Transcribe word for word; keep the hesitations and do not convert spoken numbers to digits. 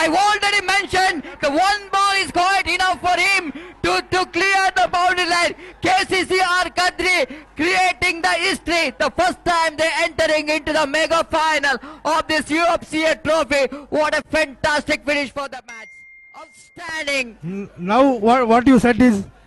I've already mentioned the one ball is quite enough for him to, to clear the boundary line. K C C R Kadri creating the history. The first time they entering into the mega final of this U F C A trophy. What a fantastic finish for the match. Outstanding. Now what, what you said is